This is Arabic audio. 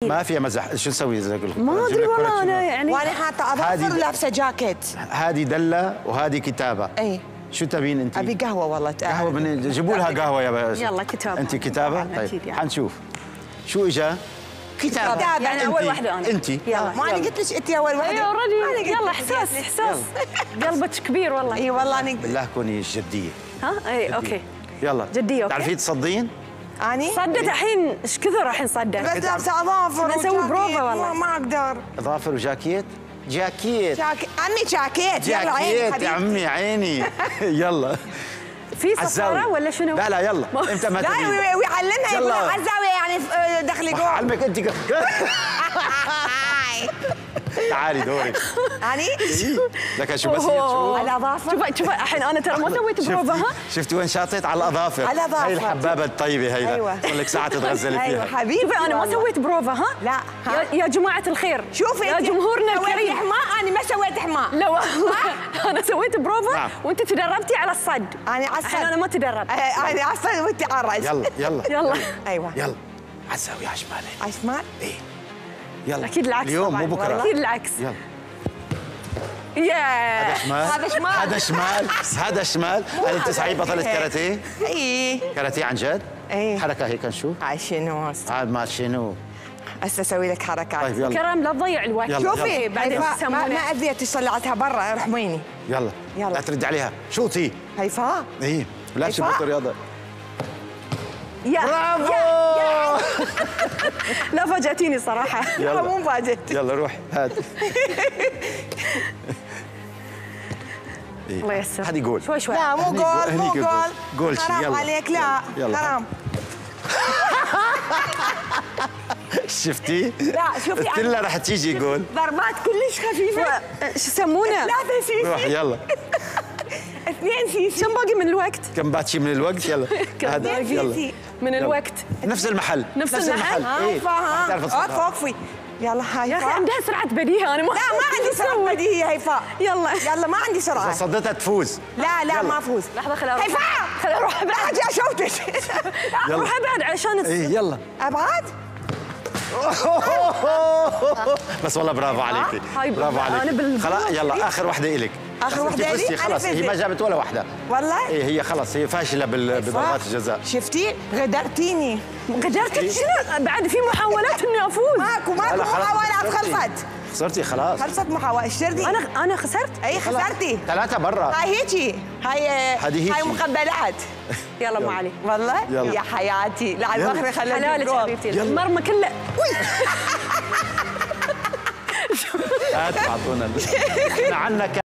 ما فيها مزح. شو نسوي؟ ما ادري والله انا يعني. وانا حاطه اظافر ولابسه جاكيت. هذه دله وهذه كتابه. اي شو تبين انت؟ ابي قهوه والله. قهوه من جيبوا لها قهوه يا باشا. يلا كتابه. انت كتابه؟ طيب يعني. حنشوف شو اجا. كتابه يعني اول واحده انا. انت يلا ما انا قلت لك انت اول واحده. ايوه اوريدي. يلا احساس قلبك كبير والله. اي والله انا بالله كوني جديه. ها اي اوكي يلا جديه. اوكي تعرفين تصدين؟ اني صدت الحين ايش كثر الحين صدت؟ بس لابسه اظافر نسوي بروفا والله. ما اقدر. اظافر وجاكيت؟ جاكيت عمي جاكيت. يلا جاكيت يا عمي عيني. يلا في صفارة ولا شنو؟ لا لا يلا امتى ما لا ويعلمها يقول عزاويه يعني دخلي جوه. علمك انت تعالي دوري. اني لك شو بس شو الاظافر. شوف الحين انا ترى ما سويت بروفا. ها شفتي وين شاطيت؟ على الاظافر. على الأظافر. هي الحبابه الطيبه هي. أيوة. صار لك ساعه تتغزلي فيها. ايوه حبيبي. شوفي انا ما سويت بروفا. ها لا يا جماعه الخير. شوفي يا جمهورنا الكريم. حماء انا ما سويت حماء. لا والله انا سويت بروفا. نعم. وانت تدربتي على الصد. انا على الصد. انا ما تدربت. انا على الصد وانت على الراس. يلا يلا يلا ايوه يلا على الزاويه على شمالي. على الشمال. ايه يلا اكيد العكس. اليوم طبعاً. مو بكره. اكيد العكس. يلا يا هذا شمال هذا شمال هذا شمال. هل انت صحيح بطلة كاراتيه؟ اي كاراتيه عن جد؟ اي حركه هيك نشوف. هاي شنو عاد ما شنو. هسه اسوي لك حركات. طيب يلا كرم لا تضيع الوقت. يلا. شوفي بعدين ما اذيتك طلعتها برا ارحميني. يلا يلا. لا ترد عليها. شوطي. هيفاء ايه لا هيفاء. شو رياضه. يا برافو. لا فاجأتيني صراحة. لا مو مفاجأتي. يلا روح هات. الله ييسر. هذه جول. شوي شوي. لا مو جول مو هنيك جول. جول. حرام يلا عليك. لا يلا. حرام. شفتي؟ لا شوفي قلت لها رح تيجي جول. ضربات كلش خفيفة. شو يسمونه؟ 3 روح سيسي يلا. 2 سيسي. كم باقي من الوقت؟ كم باتشي من الوقت؟ يلا هذا سيسي. من الوقت. نفس المحل. نفس المحل؟ هايفا ها وقفي. يلا هاي يا اخي عندها سرعة بديهة. انا لا ما عندي سرعة بديهية هيفاء. يلا يلا ما عندي سرعة. صدتها تفوز. لا ما افوز. لحظة خليني اروح. هيفاء خليني اروح لا ابعد. اجي اشوتك. اروح ابعد علشان ايه يلا. ابعد. بس والله برافو عليكي. هاي برافو أنا عليك. خلاص يلا اخر وحده الك. آخر وحدة إلي؟ أنا خلاص هي فزت. ما جابت ولا وحده. والله ايه هي خلاص هي فاشله بضربات الجزاء. شفتي غدرتيني. غدرتك شنو؟ بعد في محاولات اني افوز. ماكو لا، خلاص. محاولات. خلصت خسرتي خلاص. محاولة. اشترتي. انا خسرت. اي خسرتي. 3 برا. هاي هيجي. هذه هيجي. هاي مقبلات. يلا ما علي. والله يلا. يا حياتي. لا على الاخر خلينا حلالك حبيبتي. المرمى كلها. هات اعطونا. احنا عنا